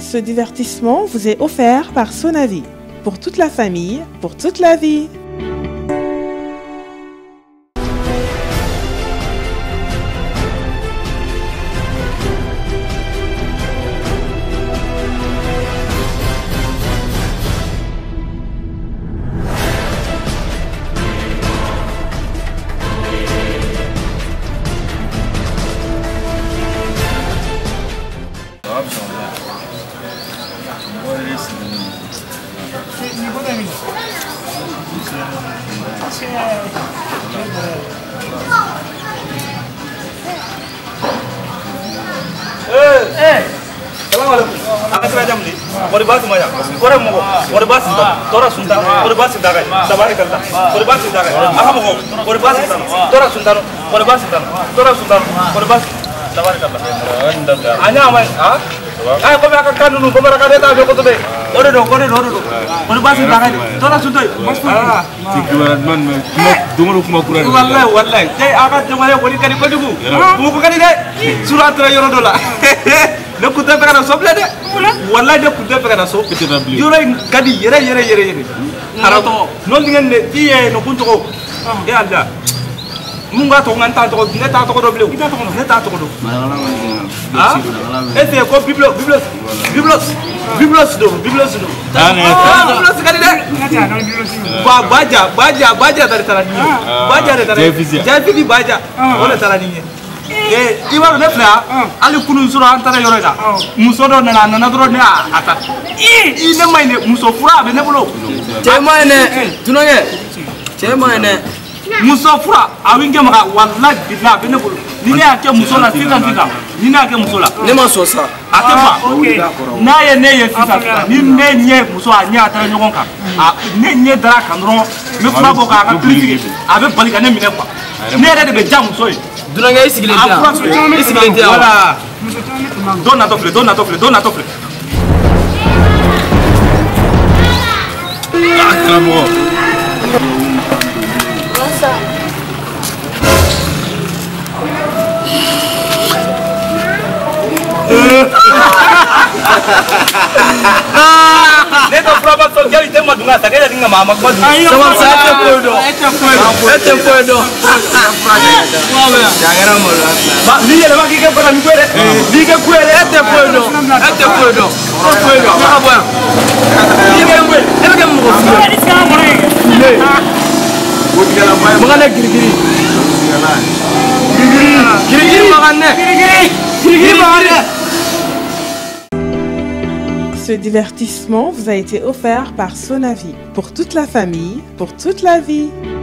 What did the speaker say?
Ce divertissement vous est offert par Sonavi. Pour toute la famille, pour toute la vie. Munga to nganta to ngeta to do blew ngeta to do ah ese ko biblos kadi de baja dari tarani baja dari tarani jafi baja wala tarani iwa ne fla ali kunun sura antara yoroida muso do na do ne ata i ne mai ne muso fura be ne bolo chema ne tunonge chema ne muso fura awinge maka wallahi billah be ne bolo ni ne ake muso la sitan ni ne ake muso la ne ma so sa atefa na ye ne ye fisa ni ne nye muso anya ata nyogon ka ne nye dara kan ron me fura bo ka clique abe bali ka ne mine kwa ne re de be jam muso yi dunanga isigilente voilà dona tofle bravo. Neto prova social tem uma dunga, tá querendo mama com dunga. Sama sete puedo. Ya era molo. Ba, ni ele vai que para me querer. Diga querer este puedo. Ah, bueno. Diga querer. É que mo. Mangane girigiri. Ce divertissement vous a été offert par Sonavi. Pour toute la famille, pour toute la vie.